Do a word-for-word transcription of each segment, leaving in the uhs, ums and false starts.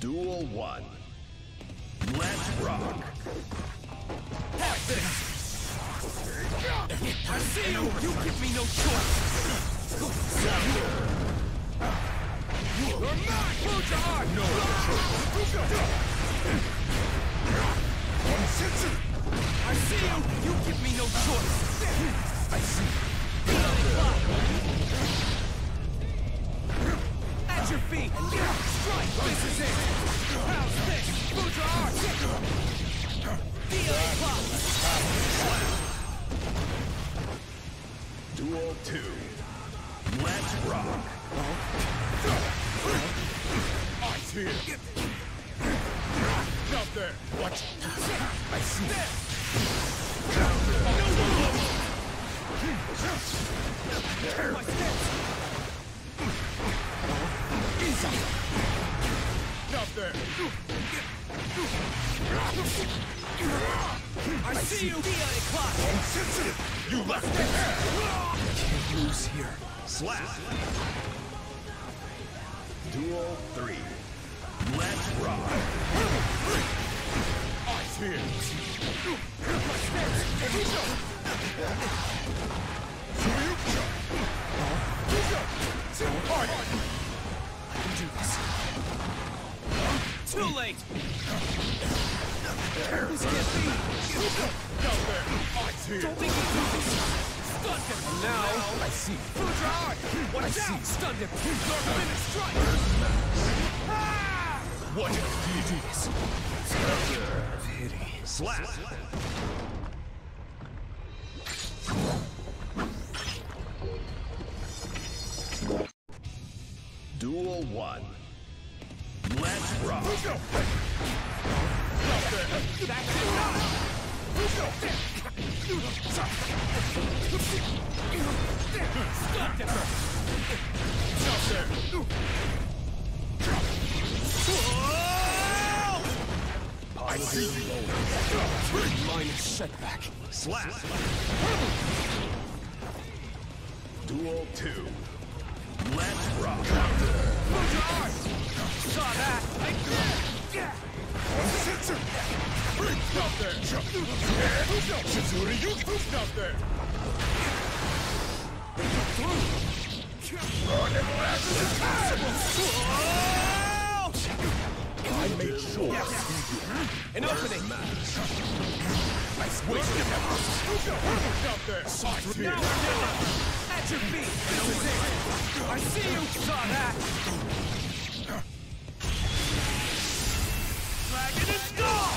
Duel one. Let's rock. Have this. I see you. You give me no choice. You're mine. Hold your heart. No other choice. I see you. You give me no choice. I see. At your feet. Strike. This is it. How's this? Hold your heart. D A clock. Duel two. Let's rock. Eyes here. Stop there. Watch. I see. My steps. Easy. Stop there. I see you. D A clock. Insensitive. You left it. Can't lose here. Slap. Duel three. Let's rock. Eyes here. My steps. I can do this. Too late. This can't be. Down there. Eyes here. Don't think you do this. Stunned him. And now, I see. food your heart. Watch I out. see. Stunned him. Your limit strike. Ah! What deities? Pity. Slap. Duel one. Let's rock. That's it. Stunned him. I see you. Minus setback. Slap. Duel two. Let's rock. Food your heart. Saw that. I did. Stop there! Shizuri, you stop there! I made sure. An opening. Nice wasted effort. Stop there! Sides here. Now we're done. At your feet. This is it. I see you. Saw that. Dragon is gone.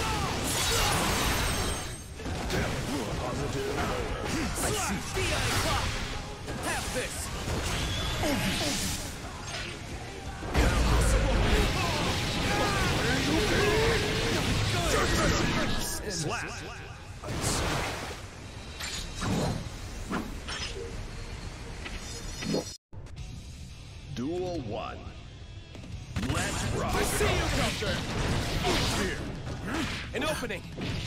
Positive. I see. D A clock. Have this. Slap. Duel one. Let's rock. I see you. Stop there. Here. An opening.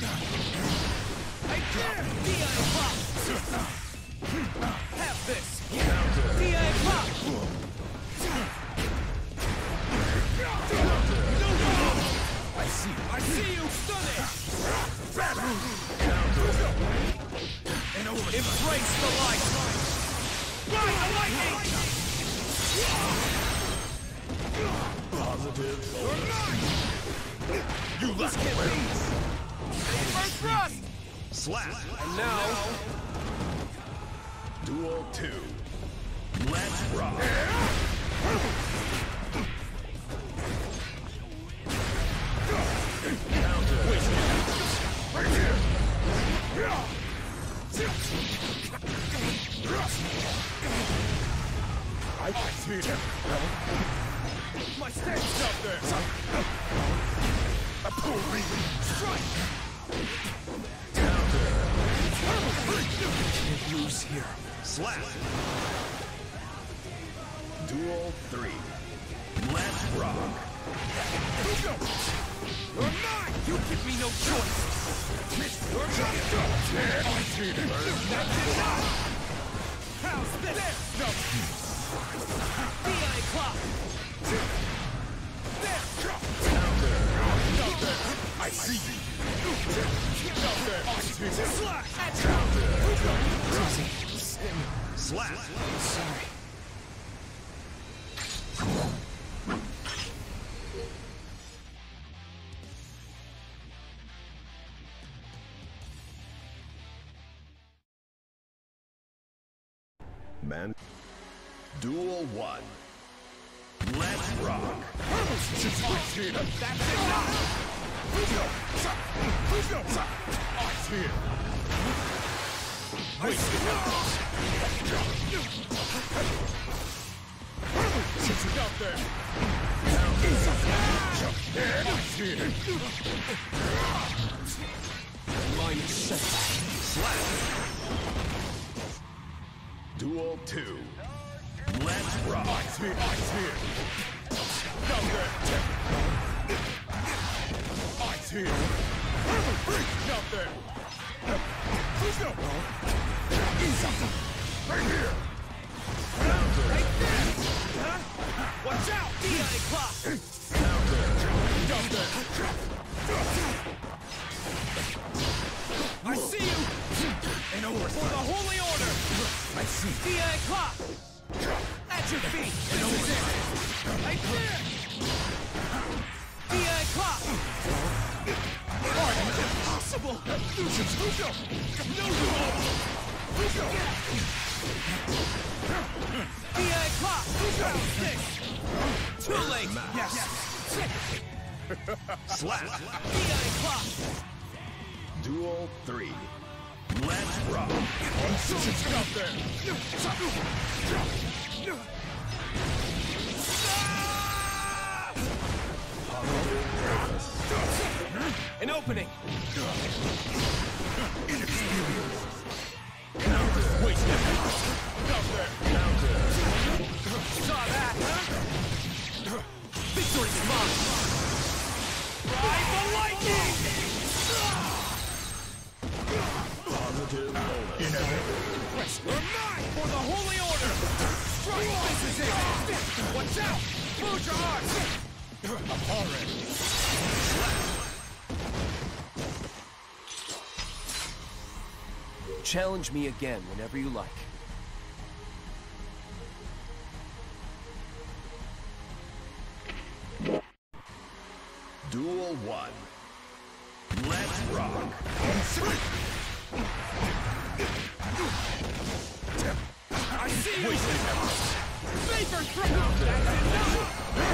I dare. D A clock. Have this. D A clock. I see. I see you. Stun it. Embrace the light. Ride the lightning. Positive. You left Can't it. be. First thrust. Slap. And now, Duel two. Let's rock. I see him. my stance. Up there. A pull strike. Can't lose here. Slap. Duel three. Let's rock. You're mine! You give me no choice! You're mine! I see him. That's enough! How's this? No. D I clock! There! Man. Duel one. Let's rock. That's enough! Wait. Sit out there. Line is set. Slap. Duel two. Let's rock. Ice here, ice here. Down there. Ice here. Down there. Let's go. Right here. Right there! Huh? Watch out! D I clock! Down there. Down there. I see you! And over For the Holy Order! I see. D I clock! At your feet! And over Right there! D I clock! Impossible! Lucius, Lucio! No, you won't! Lucio! D I clock! Round six! Too late! Yes! Slap. D I clock! Duel three. Let's rock. Lucius, get out there! An opening! Wait, down there! Saw that, huh? Victory's mine! Ride the lightning! Positive bonus. We're mine for the Holy Order! Strike! This is it! Watch out! Move your arms! Abhorrent! Challenge me again whenever you like. Duel one. Let's rock. I see you! Vapor throw! That's enough!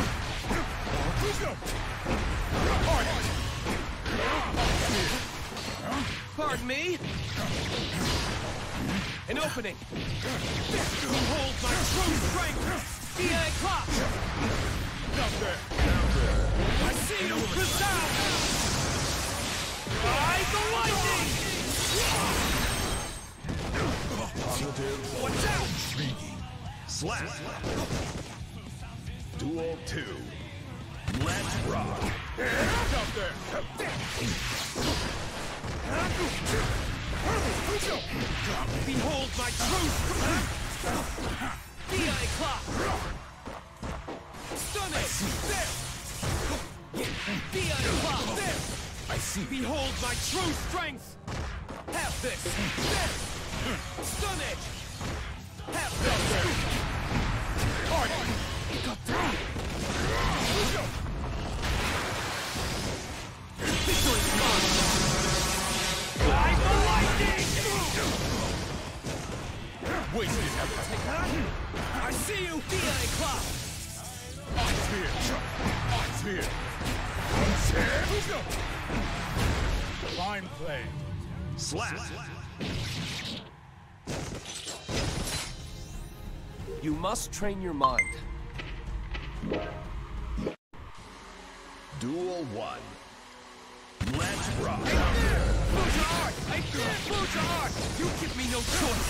Pardon me? An opening! Behold my true strength! D I clock! Down there! I see you! Resound! Ride the lightning! Positive Watch bonus. out! Slap. Duel two. Let's rock. Down there! Behold my true strength! D I clock! Stun it! There! D I clock! There! I see. Behold my true strength! Have this! There! Stun it! Have this! Victory's mine! Ride the lightning! Wasted effort. I see you! D I clock! Ice here. Ice here. Lucio! Fine play. Slap. You must train your mind. Duel one. Let's rock. Fuja art! I can't Fuja art! You give me no choice!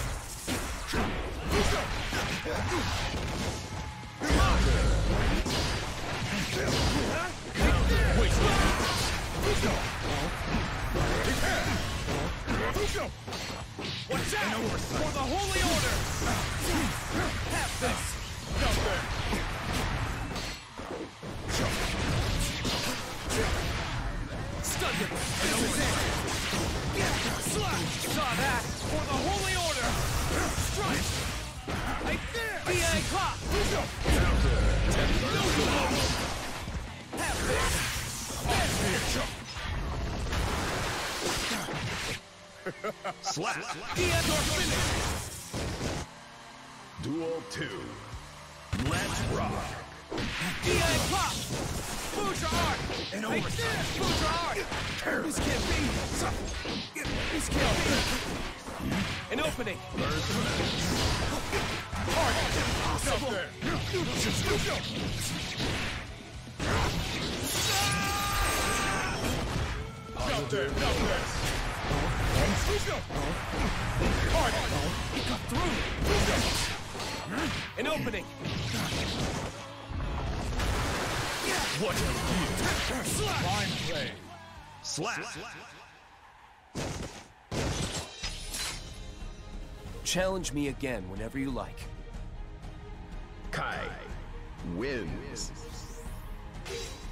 Wait. Lucio! Lucio! Watch out! For the Holy Order! Have this! Down there! Stun him! Slap! Saw that! For the Holy Order! Strike! Right there! D I clock! Have this! Slap. D I or finish! Duel two. Let's rock. D I pop! Future art! And Like over. this! Future art! This can't be! This can't be! An opening! Hard. Out there. Out there. Out there. Hard. He got through! An opening! What a view. Fine play. Slap. Challenge me again whenever you like. Kai wins.